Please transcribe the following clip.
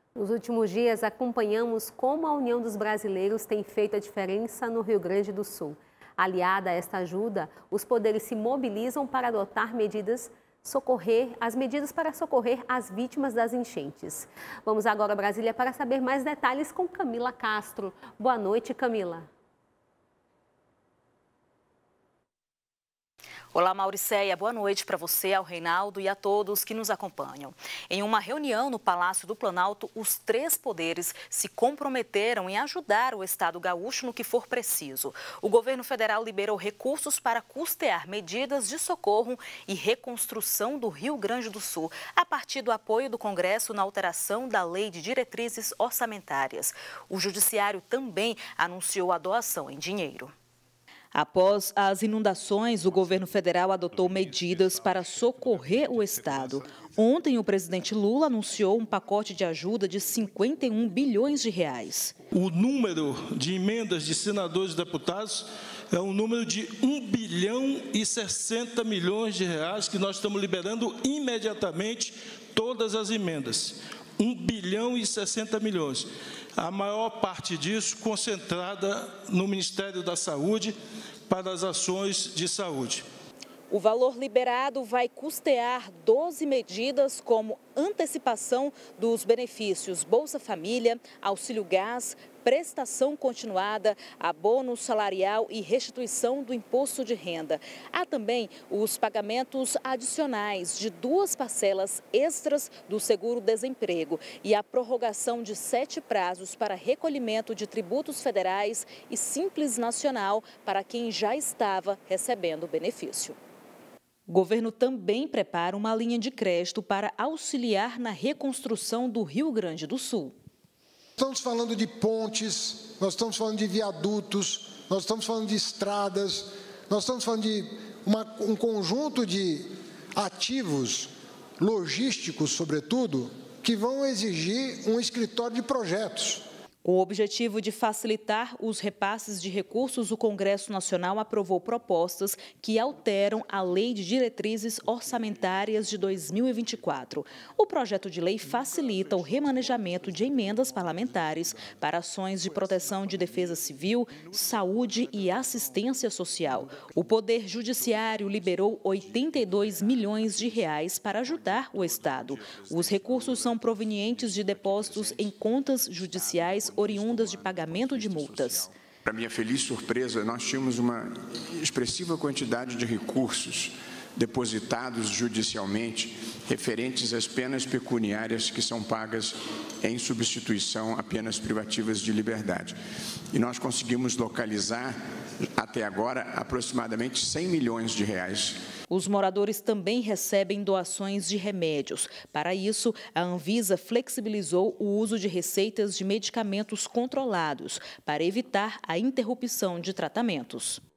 Nos últimos dias, acompanhamos como a União dos Brasileiros tem feito a diferença no Rio Grande do Sul. Aliada a esta ajuda, os poderes se mobilizam para adotar medidas para socorrer as vítimas das enchentes. Vamos agora a Brasília para saber mais detalhes com Camila Castro. Boa noite, Camila. Olá, Mauricéia. Boa noite para você, ao Reinaldo e a todos que nos acompanham. Em uma reunião no Palácio do Planalto, os três poderes se comprometeram em ajudar o Estado gaúcho no que for preciso. O governo federal liberou recursos para custear medidas de socorro e reconstrução do Rio Grande do Sul, a partir do apoio do Congresso na alteração da Lei de Diretrizes Orçamentárias. O Judiciário também anunciou a doação em dinheiro. Após as inundações, o governo federal adotou medidas para socorrer o Estado. Ontem, o presidente Lula anunciou um pacote de ajuda de 51 bilhões de reais. O número de emendas de senadores e deputados é um número de 1 bilhão e 60 milhões de reais que nós estamos liberando imediatamente todas as emendas. 1 bilhão e 60 milhões. A maior parte disso concentrada no Ministério da Saúde para as ações de saúde. O valor liberado vai custear 12 medidas como antecipação dos benefícios Bolsa Família, Auxílio Gás, prestação continuada, abono salarial e restituição do imposto de renda. Há também os pagamentos adicionais de 2 parcelas extras do seguro-desemprego e a prorrogação de 7 prazos para recolhimento de tributos federais e Simples Nacional para quem já estava recebendo o benefício. O governo também prepara uma linha de crédito para auxiliar na reconstrução do Rio Grande do Sul. Estamos falando de pontes, nós estamos falando de viadutos, nós estamos falando de estradas, nós estamos falando de um conjunto de ativos logísticos, sobretudo, que vão exigir um escritório de projetos. Com o objetivo de facilitar os repasses de recursos, o Congresso Nacional aprovou propostas que alteram a Lei de Diretrizes Orçamentárias de 2024. O projeto de lei facilita o remanejamento de emendas parlamentares para ações de proteção de defesa civil, saúde e assistência social. O Poder Judiciário liberou 82 milhões de reais para ajudar o Estado. Os recursos são provenientes de depósitos em contas judiciais oriundas de pagamento de multas. Para minha feliz surpresa, nós tínhamos uma expressiva quantidade de recursos depositados judicialmente referentes às penas pecuniárias que são pagas em substituição a penas privativas de liberdade. E nós conseguimos localizar, até agora, aproximadamente 100 milhões de reais. Os moradores também recebem doações de remédios. Para isso, a Anvisa flexibilizou o uso de receitas de medicamentos controlados para evitar a interrupção de tratamentos.